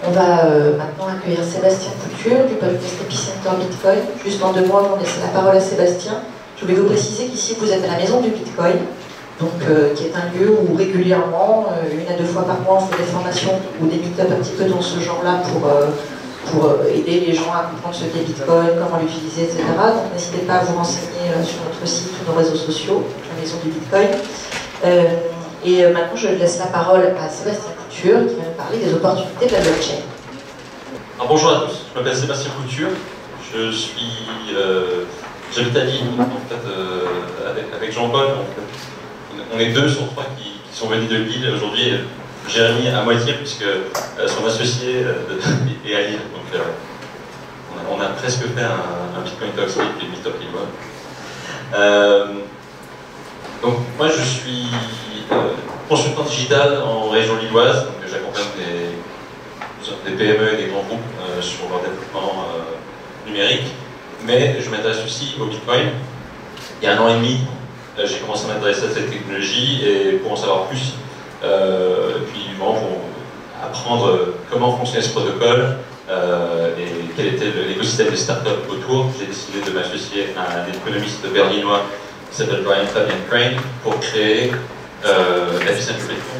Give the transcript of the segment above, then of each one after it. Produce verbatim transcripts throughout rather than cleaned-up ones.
On va euh, maintenant accueillir Sébastien Couture du podcast Epicenter Bitcoin. Juste en deux mots, on laisse la parole à Sébastien. Je voulais vous préciser qu'ici vous êtes à la maison du Bitcoin, donc, euh, qui est un lieu où régulièrement, euh, une à deux fois par mois, on fait des formations ou des meet-up un petit peu dans ce genre-là pour, euh, pour euh, aider les gens à comprendre ce qu'est Bitcoin, comment l'utiliser, et cetera. Donc n'hésitez pas à vous renseigner euh, sur notre site ou nos réseaux sociaux, la maison du Bitcoin. Euh, et euh, maintenant, je laisse la parole à Sébastien Couture qui va nous parler des opportunités de la blockchain. Alors, bonjour à tous, je m'appelle Sébastien Couture, je suis... Euh, j'habite à Lille, en fait, euh, avec, avec Jean-Paul. On est deux sur trois qui, qui sont venus de Lille aujourd'hui. Jérémy à moitié, puisque euh, son associé euh, est à Lille. Donc, euh, on, a, on a presque fait un, un Bitcoin Talks Week et Meetup Lillois. Euh, donc, moi, je suis euh, consultant digital en région lilloise. Donc, j'accompagne des, des P M E et des grands groupes euh, sur leur développement euh, numérique. Mais je m'intéresse aussi au Bitcoin. Il y a un an et demi, j'ai commencé à m'intéresser à cette technologie et pour en savoir plus, euh, et puis vraiment pour apprendre comment fonctionnait ce protocole euh, et quel était l'écosystème des startups autour, j'ai décidé de m'associer à un économiste berlinois qui s'appelle Brian Fabian Crain pour créer euh, Epicenter Bitcoin.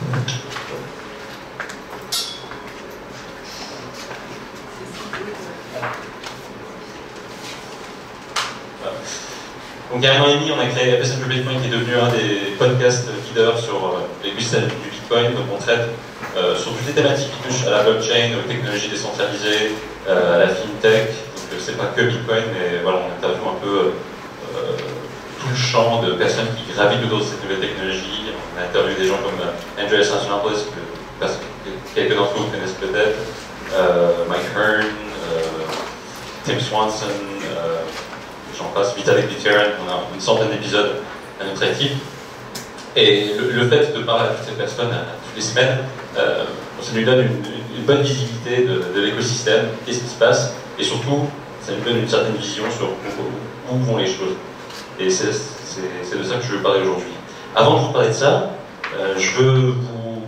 Donc il y a un an et demi, on a créé Epicenter Bitcoin qui est devenu un des podcasts leaders sur euh, l'écosystème du Bitcoin. Donc on traite euh, sur toutes les thématiques qui touchent à la blockchain, aux technologies décentralisées, euh, à la fintech. Donc euh, c'est pas que Bitcoin, mais voilà, on interviewe un peu euh, tout le champ de personnes qui gravitent autour de cette nouvelle technologie. On a interviewé des gens comme euh, Andreas Antonopoulos, que, que quelques d'entre vous connaissent peut-être, euh, Mike Hearn, euh, Tim Swanson, euh, j'en passe, Vitalik Buterin. On a une centaine d'épisodes à notre actif. Et le, le fait de parler à toutes ces personnes à, à toutes les semaines, euh, ça nous donne une, une bonne visibilité de, de l'écosystème, qu'est-ce qui se passe, et surtout, ça nous donne une certaine vision sur où, où vont les choses. Et c'est de ça que je veux parler aujourd'hui. Avant de vous parler de ça, euh, je veux vous,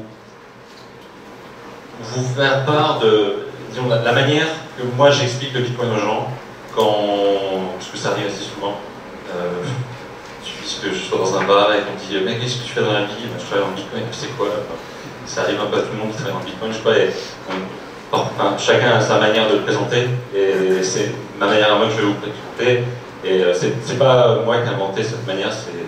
vous faire part de disons, la, la manière que moi j'explique le Bitcoin aux gens, quand, parce que ça arrive assez souvent. Euh, il suffit que je sois dans un bar et qu'on me dit mais qu'est-ce que tu fais dans la vie? Je travaille en Bitcoin, tu sais quoi? Ça arrive un peu à tout le monde qui travaille en Bitcoin, je sais pas. Et on, enfin, chacun a sa manière de le présenter, et c'est ma manière à moi que je vais vous présenter. Et euh, c'est pas moi qui ai inventé cette manière, c'est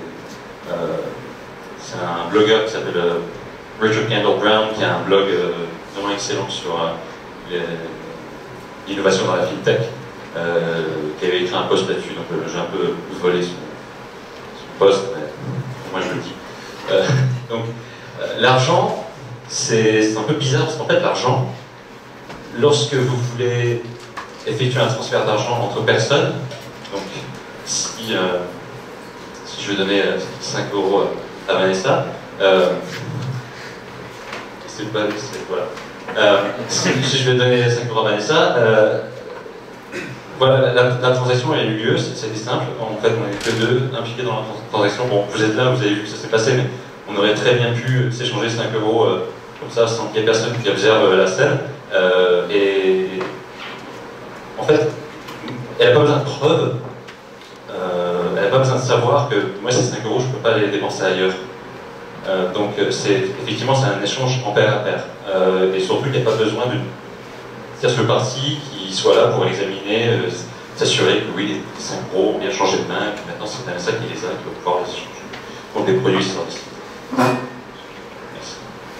euh, un blogueur qui s'appelle euh, Richard Kendall Brown, qui a un blog euh, vraiment excellent sur euh, l'innovation dans la fintech. Euh, qui avait écrit un post là-dessus, donc euh, j'ai un peu volé son, son post, mais moi je le dis. Euh, donc, euh, l'argent, c'est un peu bizarre, parce qu'en fait, l'argent, lorsque vous voulez effectuer un transfert d'argent entre personnes, donc si, euh, si je vais donner euh, cinq euros à Vanessa, euh, c'est pas, voilà. Euh, si, si je vais donner cinq euros à Vanessa, euh, voilà, la, la transaction a eu lieu, c'était simple. En fait, on n'était que deux impliqués dans la transaction. Bon, vous êtes là, vous avez vu que ça s'est passé, mais on aurait très bien pu s'échanger cinq euros euh, comme ça, sans qu'il y ait personne qui observe la scène. Euh, et en fait, elle n'a pas besoin de preuves, euh, elle n'a pas besoin de savoir que moi, ces cinq euros, je ne peux pas les dépenser ailleurs. Euh, donc, c'est effectivement, c'est un échange en pair à pair. Euh, et surtout, il n'y a pas besoin d'une tierce partie qui soit là pour examiner, euh, s'assurer que oui, les cinq euros ont bien changé de main, et que maintenant c'est Vanessa qui les a, qui va pouvoir les échanger pour des produits et services. Merci.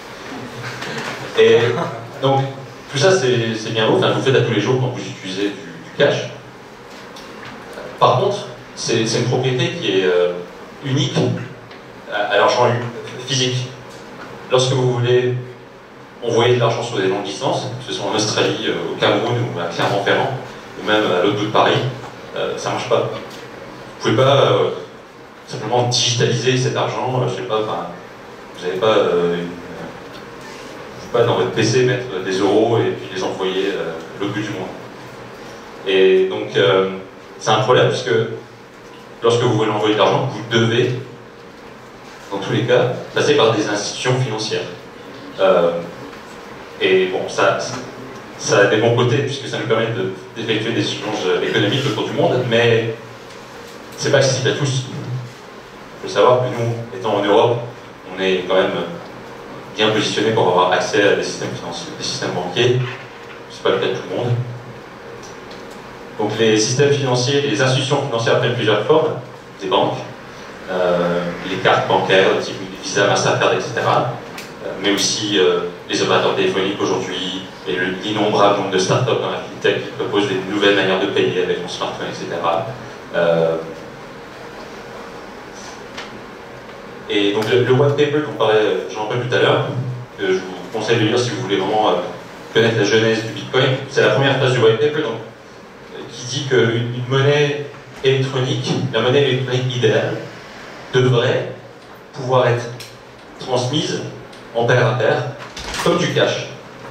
Et donc, tout ça c'est bien beau, enfin, vous le faites à tous les jours quand vous utilisez du, du cash. Par contre, c'est une propriété qui est euh, unique à, à l'argent physique. Lorsque vous voulez envoyer de l'argent sur des longues distances, que ce soit en Australie, euh, au Cameroun ou à Clermont-Ferrand, ou même à l'autre bout de Paris, euh, ça ne marche pas. Vous ne pouvez pas euh, simplement digitaliser cet argent, euh, je sais pas, vous n'avez pas, euh, une, euh, pas dans votre P C mettre des euros et puis les envoyer euh, à l'autre bout du monde. Et donc, euh, c'est un problème puisque lorsque vous voulez envoyer de l'argent, vous devez, dans tous les cas, passer par des institutions financières. Euh, Et bon, ça, ça a des bons côtés, puisque ça nous permet d'effectuer des échanges économiques autour du monde, mais c'est pas accessible à tous. Il faut savoir que nous, étant en Europe, on est quand même bien positionné pour avoir accès à des systèmes financiers, des systèmes banquiers. C'est pas le cas de tout le monde. Donc les systèmes financiers, les institutions financières prennent plusieurs formes, des banques, euh, les cartes bancaires, type Visa, Mastercard, et cetera. Euh, mais aussi euh, les opérateurs téléphoniques aujourd'hui, et l'innombrable nombre de startups dans la fintech qui proposent des nouvelles manières de payer avec mon smartphone, et cetera. Euh, et donc le, le white paper dont parlait Jean-Paul tout à l'heure, que je vous conseille de lire si vous voulez vraiment euh, connaître la genèse du Bitcoin, c'est la première phrase du white paper, donc, qui dit qu'une une monnaie électronique, la monnaie électronique idéale, devrait pouvoir être transmise en pair à pair, comme du cash.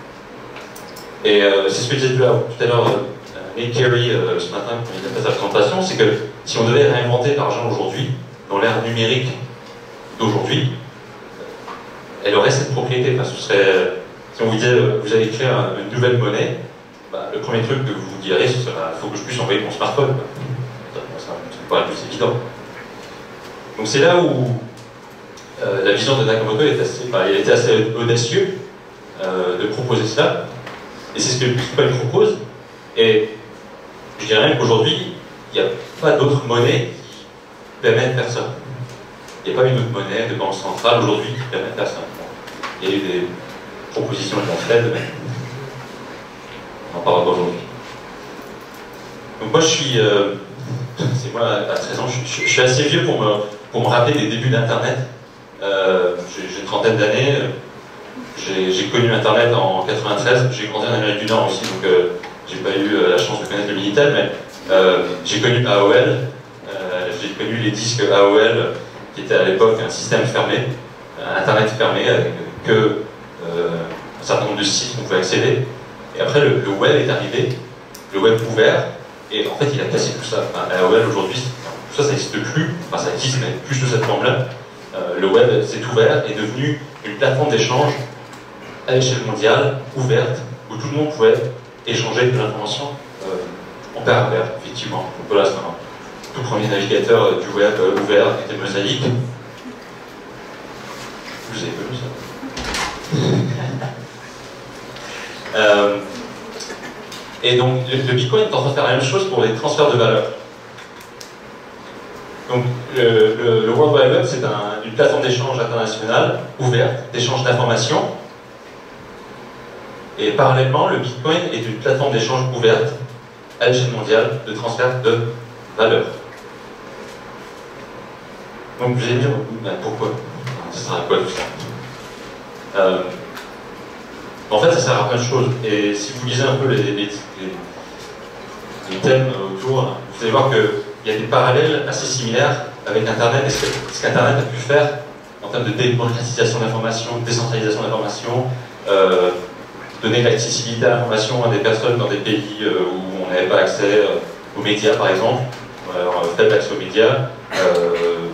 Et euh, c'est ce que disait tout à l'heure euh, Nick Carey euh, ce matin quand il a fait sa présentation, c'est que si on devait réinventer l'argent aujourd'hui, dans l'ère numérique d'aujourd'hui, elle aurait cette propriété. Enfin, ce serait, si on vous disait vous allez créer un, une nouvelle monnaie, bah, le premier truc que vous vous direz, ce sera il faut que je puisse envoyer mon smartphone. Ça me paraît plus évident. Donc c'est là où euh, la vision de Nakamoto est assez, bah, il a été assez audacieux euh, de proposer cela. Et c'est ce que le Bitcoin propose. Et je dirais même qu'aujourd'hui, il n'y a pas d'autres monnaies qui permettent de faire ça. Il n'y a pas une autre monnaie de banque centrale aujourd'hui qui permet de faire ça. Il y a eu des propositions qui ont fait, mais on n'en parlera pas aujourd'hui. Donc moi je suis, euh, c'est moi à treize ans, je, je, je suis assez vieux pour me, pour me rappeler des débuts d'Internet. Euh, j'ai une trentaine d'années. J'ai connu Internet en quatre-vingt-treize, j'ai grandi en Amérique du Nord aussi, donc euh, j'ai pas eu euh, la chance de connaître le Minitel, mais euh, j'ai connu A O L, euh, j'ai connu les disques A O L, qui était à l'époque un système fermé, un Internet fermé, avec que euh, un certain nombre de sites qu'on pouvait accéder. Et après, le, le web est arrivé, le web ouvert, et en fait, il a cassé tout ça. Enfin, A O L aujourd'hui, tout ça, ça n'existe plus, enfin ça existe, mais plus sous cette forme-là. Euh, le web s'est ouvert, est devenu une plateforme d'échange à l'échelle mondiale, ouverte, où tout le monde pouvait échanger de l'information euh, en pair à pair, effectivement. Donc voilà, c'est un tout premier navigateur euh, du web euh, ouvert, qui était Mosaic. Vous avez connu ça euh, Et donc, le, le Bitcoin est en train de faire la même chose pour les transferts de valeur. Donc, le, le, le World Wide Web, c'est un, une plateforme d'échange internationale, ouverte, d'échange d'informations. Et parallèlement, le Bitcoin est une plateforme d'échange ouverte à l'échelle mondiale de transfert de valeur. Donc vous allez me dire, ben, pourquoi? Ça sert à quoi tout ça? euh, En fait, ça sert à plein de choses. Et si vous lisez un peu les, les, les, les thèmes autour, vous allez voir qu'il y a des parallèles assez similaires avec Internet et ce qu'Internet a pu faire en termes de démocratisation d'information, de décentralisation d'information, euh, donner l'accessibilité à l'information à des personnes dans des pays euh, où on n'avait pas accès euh, aux médias, par exemple, alors euh, faible accès aux médias. Euh,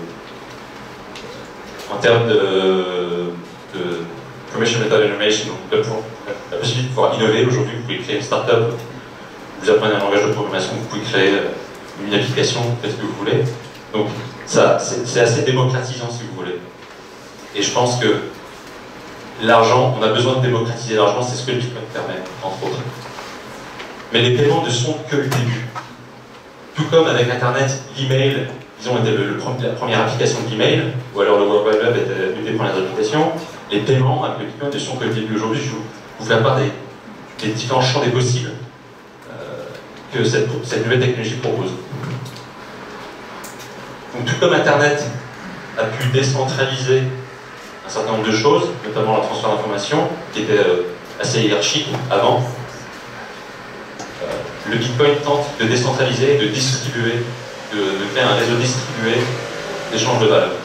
en termes de, de Permission Method Innovation, donc la possibilité de pouvoir innover. Aujourd'hui, vous pouvez créer une start-up, vous apprenez un langage de programmation, vous pouvez créer une application, faites ce que vous voulez. Donc, ça, c'est assez démocratisant, si vous voulez. Et je pense que l'argent, on a besoin de démocratiser l'argent, c'est ce que le Bitcoin permet, entre autres. Mais les paiements ne sont que le début. Tout comme avec Internet, l'email, disons, était le, le, la première application de l'email, ou alors le World Wide Web était une des premières applications, les paiements avec le Bitcoin ne sont que le début. Aujourd'hui, je vous fais part des, des différents champs des possibles euh, que cette, cette nouvelle technologie propose. Donc, tout comme Internet a pu décentraliser un certain nombre de choses, notamment le transfert d'informations, qui était euh, assez hiérarchique avant. Euh, le Bitcoin tente de décentraliser, de distribuer, de, de créer un réseau distribué d'échange de valeurs.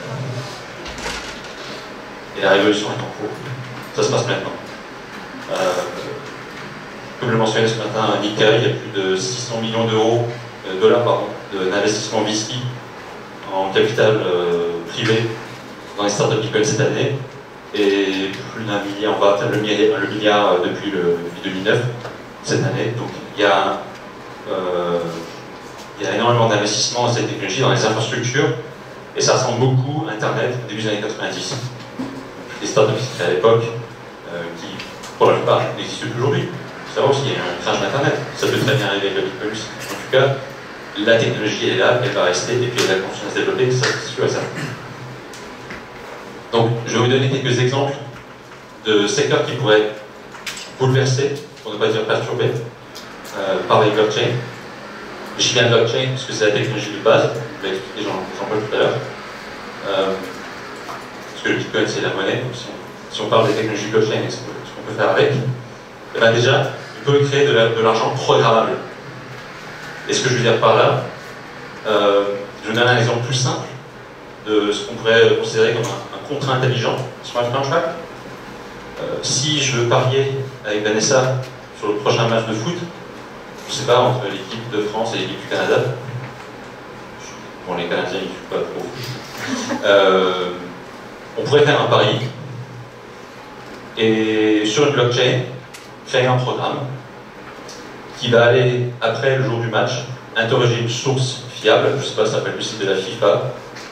Et la révolution est en cours. Ça se passe maintenant. Euh, comme le mentionnait ce matin Nick Carey, il y a plus de six cents millions d'euros, euh, dollars pardon, d'investissement V C en capital euh, privé dans les startups Bitcoin cette année, et plus d'un milliard, on va atteindre le milliard, le milliard depuis, le, depuis deux mille neuf. cette année. Donc il y a, euh, il y a énormément d'investissements dans cette technologie, dans les infrastructures, et ça ressemble beaucoup à Internet au début des années quatre-vingt-dix. Les startups qui étaient à l'époque, euh, qui pour la plupart n'existent plus aujourd'hui. Il faut savoir aussi qu'il y a un crash d'Internet, ça peut très bien arriver avec le Bitcoin. En tout cas, la technologie elle est là, elle va rester, et puis elle va continuer à se développer, ça c'est sûr et certain. Donc, je vais vous donner quelques exemples de secteurs qui pourraient bouleverser, pour ne pas dire perturber, euh, par les blockchains. Je dis bien blockchain parce que c'est la technologie de base, je vais expliquer Jean-Paul tout à l'heure. Euh, parce que le Bitcoin c'est la monnaie, donc si on, si on parle des technologies blockchain et ce qu'on peut faire avec, eh ben déjà, on peut créer de l'argent programmable. Et ce que je veux dire par là, euh, je vais vous donner un exemple plus simple de ce qu'on pourrait considérer comme un, un contrat intelligent, smart contract. Euh, si je veux parier avec Vanessa sur le prochain match de foot, je ne sais pas, entre l'équipe de France et l'équipe du Canada, bon les Canadiens ils ne jouent pas trop, euh, on pourrait faire un pari et sur une blockchain, créer un programme qui va aller, après le jour du match, interroger une source fiable, je ne sais pas, ça s'appelle le site de la FIFA.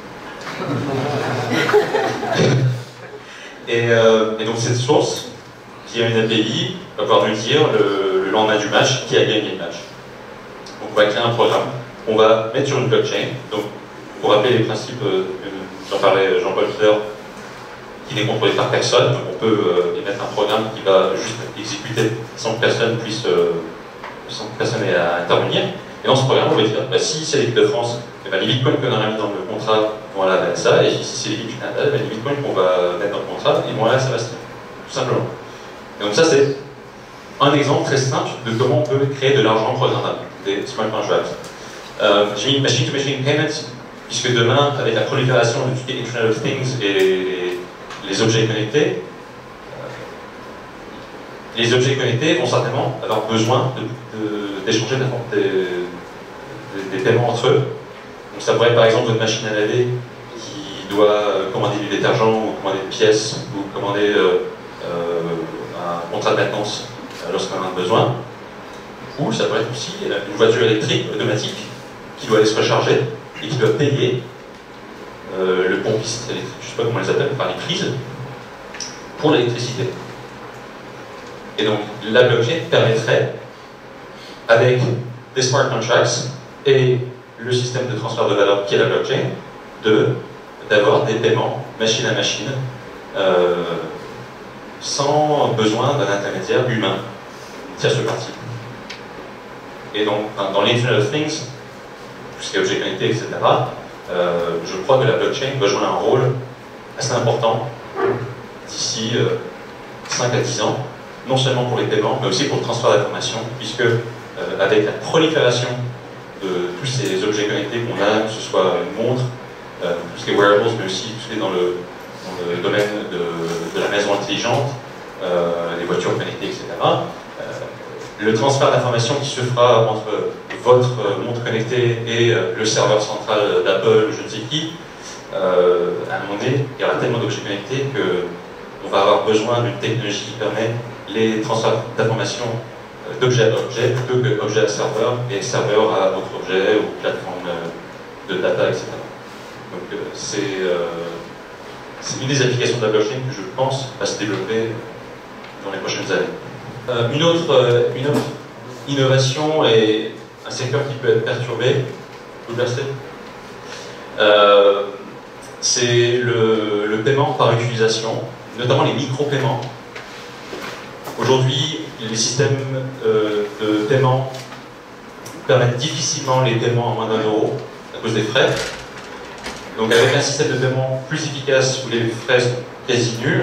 et, euh, et donc cette source, qui a une A P I, va pouvoir nous dire le, le lendemain du match qui a gagné le match. Donc on va créer un programme, on va mettre sur une blockchain. Donc pour rappeler les principes, euh, j'en parlais Jean-Paul tout à l'heure, qui n'est contrôlé par personne, donc on peut euh, émettre un programme qui va juste exécuter sans que personne puisse euh, sans que personne ait à intervenir. Et dans ce programme, on va dire, bah, si c'est l'équipe de France, eh ben, les bitcoins qu'on a mis dans le contrat vont aller à ça, et si c'est l'équipe du Canada, eh ben, les bitcoins qu'on va mettre dans le contrat, ils vont aller à Sébastien. Tout simplement. Et donc ça, c'est un exemple très simple de comment on peut créer de l'argent programmable, des smart contracts. Euh, J'ai mis machine-to-machine payments, puisque demain, avec la prolifération de tout ce qui est Internet of Things et les, les objets connectés, les objets connectés vont certainement avoir besoin d'échanger de, de, des, des, des paiements entre eux. Donc ça pourrait être par exemple votre machine à laver qui doit commander du détergent ou commander des pièces ou commander euh, euh, un contrat de maintenance lorsqu'on en a besoin. Ou ça pourrait être aussi une voiture électrique automatique qui doit aller se recharger et qui doit payer euh, le pompiste électrique, je ne sais pas comment on les appelle, par les prises, pour l'électricité. Et donc, la blockchain permettrait, avec des smart contracts et le système de transfert de valeur qui est la blockchain, d'avoir de, des paiements machine à machine euh, sans besoin d'un intermédiaire humain, tierce partie. Et donc, dans l'Internet of Things, tout ce qui est objet connecté, et cetera, euh, je crois que la blockchain va jouer un rôle assez important d'ici euh, cinq à dix ans. Non seulement pour les paiements, mais aussi pour le transfert d'informations, puisque euh, avec la prolifération de tous ces objets connectés qu'on a, que ce soit une montre, euh, tout ce qui est wearables, mais aussi tout ce qui est dans le, dans le domaine de, de la maison intelligente, euh, les voitures connectées, et cetera. Euh, le transfert d'informations qui se fera entre votre montre connectée et euh, le serveur central d'Apple, je ne sais qui, euh, à un moment donné, il y aura tellement d'objets connectés qu'on va avoir besoin d'une technologie qui permet les transferts d'informations d'objet à objet plutôt que objet à serveur et serveur à autre objet ou plateforme de data, et cetera. Donc euh, c'est euh, une des applications de la blockchain que je pense va se développer dans les prochaines années. Euh, une, autre, euh, une autre innovation et un secteur qui peut être perturbé, bouleversé, euh, c'est le, le paiement par utilisation, notamment les micro-paiements. Aujourd'hui, les systèmes euh, de paiement permettent difficilement les paiements en moins d'un euro à cause des frais. Donc avec un système de paiement plus efficace où les frais sont quasi nuls,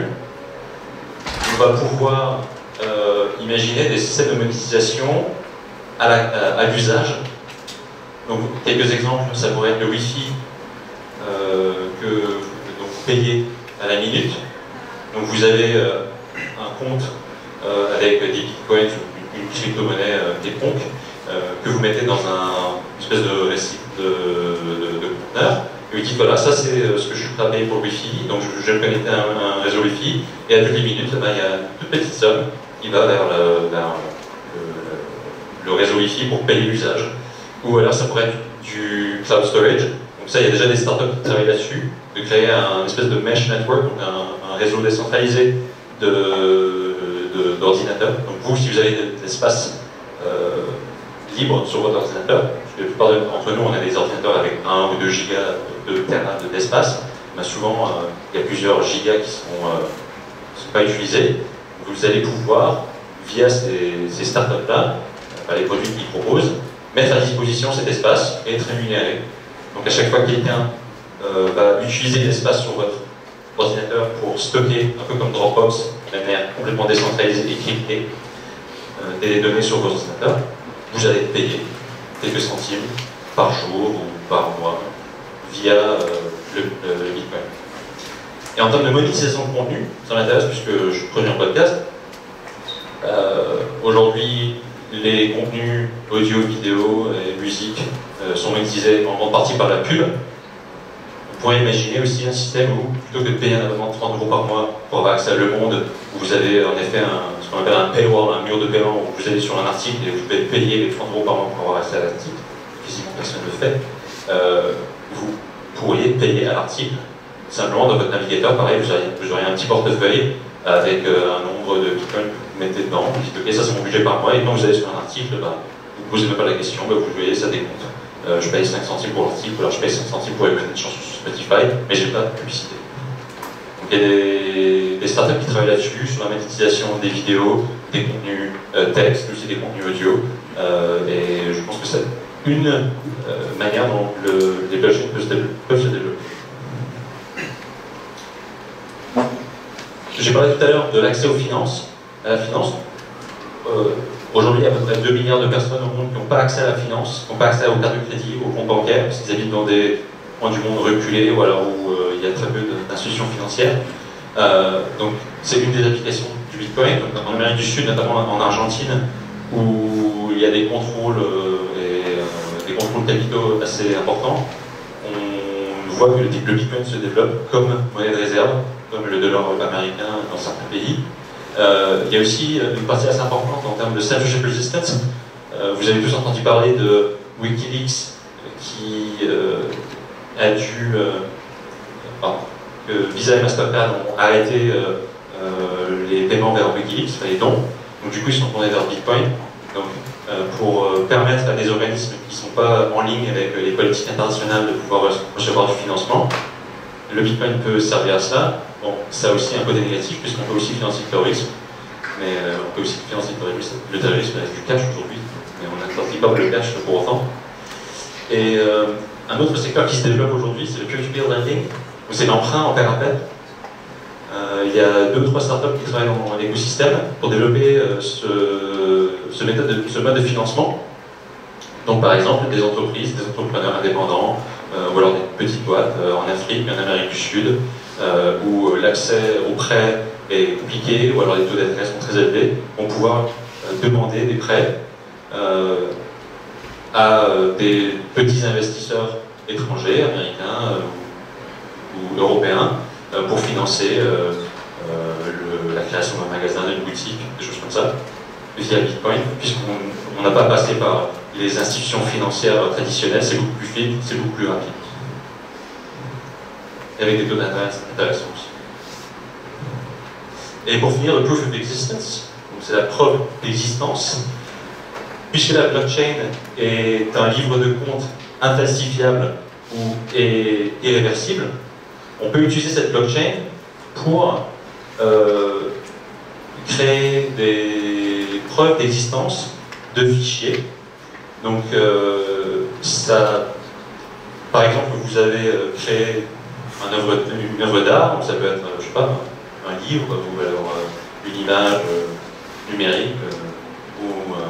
on va pouvoir euh, imaginer des systèmes de monétisation à, la, à, à l'usage. Donc quelques exemples, ça pourrait être le Wi-Fi euh, que donc, vous payez à la minute. Donc vous avez euh, un compte Euh, avec des bitcoins, une, une crypto-monnaie euh, quelconque, euh, que vous mettez dans un une espèce de récip de, de, de conteneur, et vous dites voilà, ça c'est ce que je suis prêt à payer pour le Wi-Fi, donc je, je vais me connecter à un, un réseau Wi-Fi, et à toutes les minutes, eh ben, il y a une toute petite somme qui va vers, le, vers le, le réseau Wi-Fi pour payer l'usage. Ou alors ça pourrait être du cloud storage. Donc ça, il y a déjà des startups qui travaillent là-dessus, de créer un espèce de mesh network, donc un, un réseau décentralisé d'ordinateurs. De, donc vous, si vous avez de l'espace euh, libre sur votre ordinateur, parce que la plupart d'entre nous, on a des ordinateurs avec un ou deux gigas de terrain d'espace, mais souvent, euh, il y a plusieurs gigas qui sont, euh, sont pas utilisés. Vous allez pouvoir, via ces, ces startups-là, les produits qu'ils proposent, mettre à disposition cet espace et être rémunéré. Donc à chaque fois que quelqu'un euh, va utiliser l'espace sur votre ordinateur pour stocker, un peu comme Dropbox, de manière complètement décentralisée et cryptée, euh, des données sur votre ordinateur, vous allez payer quelques centimes par jour ou par mois via euh, le, le, le Bitcoin. Et en termes de monétisation de contenu, ça m'intéresse puisque je produis un podcast. Euh, Aujourd'hui, les contenus audio, vidéo et musique euh, sont monétisés en grande partie par la pub. On pourrait imaginer aussi un système où, plutôt que de payer un abonnement de trente euros par mois pour avoir accès à Le Monde, où vous avez en effet un, ce qu'on appelle un paywall, un mur de paiement, où vous allez sur un article et vous pouvez payer les trente euros par mois pour avoir accès à l'article, quasiment personne ne le fait, euh, vous pourriez payer à l'article. Simplement, dans votre navigateur, pareil, vous auriez, vous auriez un petit portefeuille avec euh, un nombre de bitcoins que vous mettez dedans, vous dites ok, ça c'est mon budget par mois, et quand vous allez sur un article, bah, vous ne posez même pas la question, bah, vous voyez, ça décompte. Euh, je paye cinq centimes pour l'article, alors je paye cinq centimes pour écouter une chanson sur Spotify, mais j'ai pas de publicité. Donc il y a des, des startups qui travaillent là-dessus, sur la monétisation des vidéos, des contenus euh, texte, mais aussi des contenus audio, euh, et je pense que c'est une euh, manière dont le, les blockchains peuvent se développer. Peuvent se développer. J'ai parlé tout à l'heure de l'accès aux finances, à la finance. Euh, Aujourd'hui, il y a à peu près deux milliards de personnes au monde qui n'ont pas accès à la finance, qui n'ont pas accès aux cartes de crédit, aux comptes bancaires, parce qu'ils habitent dans des coins du monde reculés ou alors où euh, il y a très peu d'institutions financières. Euh, donc, c'est une des applications du Bitcoin. Donc, en Amérique du Sud, notamment en Argentine, où il y a des contrôles euh, et euh, des contrôles capitaux assez importants, on voit que le, le Bitcoin se développe comme monnaie de réserve, comme le dollar américain dans certains pays. Euh, il y a aussi une partie assez importante en termes de censorship resistance. Euh, vous avez tous entendu parler de Wikileaks qui euh, a dû, euh, pardon, que Visa et Mastercard ont arrêté euh, euh, les paiements vers Wikileaks, enfin les dons. Donc du coup ils sont tournés vers Bitcoin. Donc, euh, pour euh, permettre à des organismes qui ne sont pas en ligne avec les politiques internationales de pouvoir recevoir du financement, le Bitcoin peut servir à ça. Bon, ça a aussi un côté négatif, puisqu'on peut aussi financer le terrorisme, mais euh, on peut aussi financer le terrorisme, le terrorisme avec du cash aujourd'hui, mais on n'interdit pas le cash pour autant. Et euh, un autre secteur qui se développe aujourd'hui, c'est le peer-to-peer lending, où c'est l'emprunt en pair à pair. Euh, il y a deux ou trois startups qui travaillent dans l'écosystème pour développer euh, ce, ce, méthode de, ce mode de financement. Donc par exemple, des entreprises, des entrepreneurs indépendants, euh, ou alors des petites boîtes euh, en Afrique, en Amérique du Sud, Euh, où l'accès aux prêts est compliqué, ou alors les taux d'intérêt sont très élevés, vont pouvoir euh, demander des prêts euh, à euh, des petits investisseurs étrangers, américains euh, ou, ou européens, euh, pour financer euh, euh, le, la création d'un magasin, d'une boutique, des choses comme ça, via Bitcoin, puisqu'on n'a pas passé par les institutions financières traditionnelles, c'est beaucoup plus vite, c'est beaucoup plus rapide. Avec des taux d'intérêt intéressants aussi. Et pour finir, le proof of existence, c'est la preuve d'existence. Puisque la blockchain est un livre de compte infalsifiable ou est irréversible, on peut utiliser cette blockchain pour euh, créer des preuves d'existence de fichiers. Donc, euh, ça, par exemple, vous avez créé Un œuvre, une œuvre d'art, donc ça peut être, je sais pas, un livre, ou alors euh, une image euh, numérique, euh, ou euh,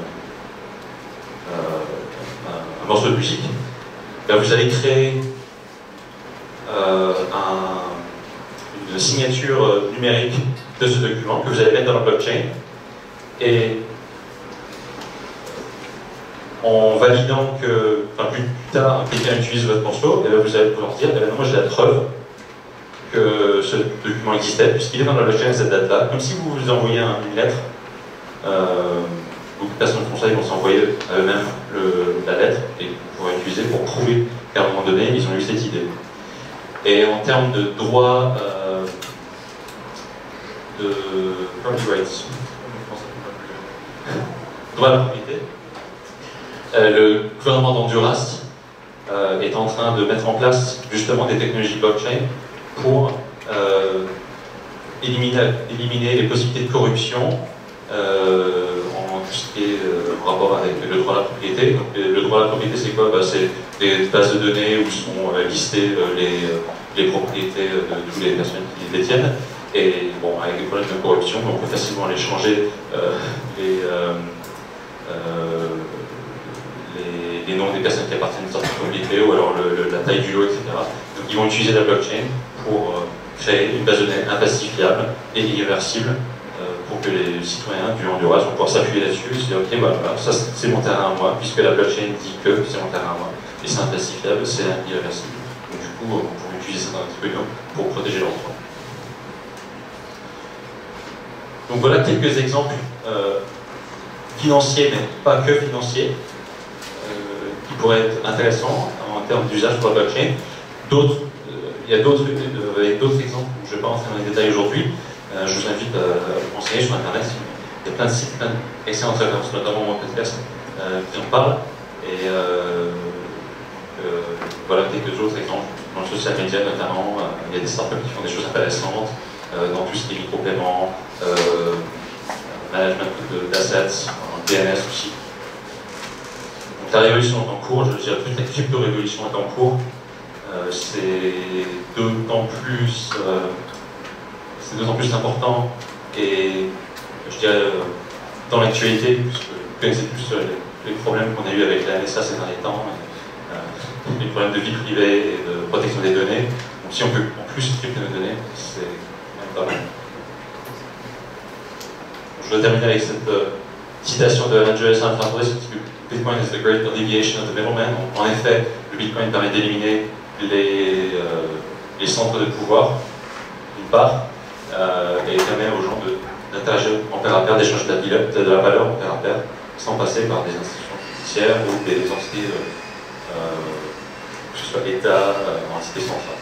euh, un, un morceau de musique. Là, vous allez créer euh, un, une signature numérique de ce document que vous allez mettre dans la blockchain, et en validant que, enfin plus tard, quelqu'un utilise votre morceau, et là vous allez pouvoir dire, eh bien, moi j'ai la preuve que ce document existait, puisqu'il est dans la blockchain à cette date-là, comme si vous vous envoyez une lettre, euh, ou beaucoup de personnes font ça, ils vont s'envoyer à eux-mêmes la lettre et pour utiliser pour prouver qu'à un moment donné, ils ont eu cette idée. Et en termes de droit euh, de property rights, droit à la propriété, euh, le gouvernement d'Honduras euh, est en train de mettre en place justement des technologies blockchain pour euh, éliminer, éliminer les possibilités de corruption euh, en tout ce qui est euh, en rapport avec le droit à la propriété. Donc, le droit à la propriété, c'est quoi? Bah, c'est des bases de données où sont euh, listées euh, les, les propriétés de, de toutes les personnes qui les détiennent. Et bon, avec des problèmes de corruption, on peut facilement aller changer euh, les, euh, euh, les, les noms des personnes qui appartiennent à une certaine propriété ou alors le, le, la taille du lot, et cetera. Donc ils vont utiliser la blockchain pour euh, créer une base de données impacifiable et irréversible euh, pour que les citoyens du Honduras vont pouvoir s'appuyer là-dessus et se dire ok, bah, bah, ça c'est mon terrain à moi, puisque la blockchain dit que c'est mon terrain à moi, et c'est impacifiable, c'est irréversible. Donc du coup, on pourrait utiliser ça dans les tribunaux pour protéger leurs droits. Donc voilà quelques exemples euh, financiers, mais pas que financiers, euh, qui pourraient être intéressants en termes d'usage pour la blockchain. D'autres, euh, il y a d'autres euh, d'autres exemples où je ne vais pas rentrer dans les détails aujourd'hui. Euh, je vous invite à, à vous renseigner sur Internet. Il y a plein de sites, plein d'excellentes références, notamment mon podcast, euh, qui en parlent. Et euh, euh, voilà quelques autres exemples. Dans le social media notamment, euh, il y a des startups qui font des choses intéressantes. Euh, dans tout ce qui est micro-paiement, euh, management d'assets, D N S aussi. Donc la révolution est en cours, je dirais toute la crypto-révolution est en cours. Euh, c'est d'autant plus, euh, c'est d'autant plus important et je dirais euh, dans l'actualité, puisque vous connaissez plus euh, les, les problèmes qu'on a eu avec la N S A ces derniers temps, et, euh, les problèmes de vie privée et de protection des données. Donc si on peut en plus crypter nos données, c'est je vais terminer avec cette euh, citation de Andreas Antonopoulos, Bitcoin is the great alleviation of the middleman. En effet, le Bitcoin permet d'éliminer les, euh, les centres de pouvoir, d'une part, euh, et permet aux gens d'interagir en pair à pair, d'échanger de, de, de la valeur en pair à pair, sans passer par des institutions judiciaires ou des entités, euh, euh, que ce soit l'État, euh, entités centrales.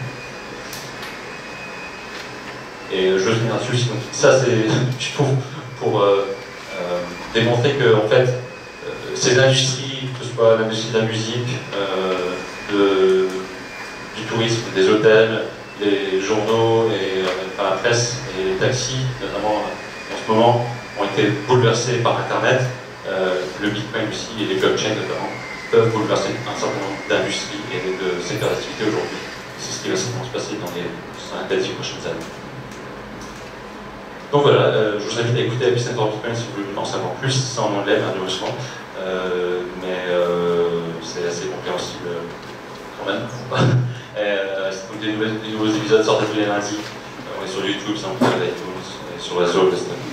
Et je viens là-dessus, ça c'est, je trouve, pour euh, euh, démontrer que en fait, euh, ces industries, que ce soit l'industrie de la musique, euh, de, du tourisme, des hôtels, les journaux, et euh, la presse et les taxis, notamment en ce moment, ont été bouleversés par Internet. Euh, le Bitcoin aussi et les blockchains notamment peuvent bouleverser un certain nombre d'industries et de secteurs d'activité aujourd'hui. C'est ce qui va certainement se passer dans les cinq à dix prochaines années. Donc voilà, euh, je vous invite à écouter Epicenter Bitcoin si vous voulez en savoir plus, c'est en anglais malheureusement, euh, mais euh, c'est assez compréhensible quand même. euh, des, nouvelles, des nouveaux épisodes sortent tous les lundis, on est sur YouTube, SoundCloud, iTunes, sur la zone,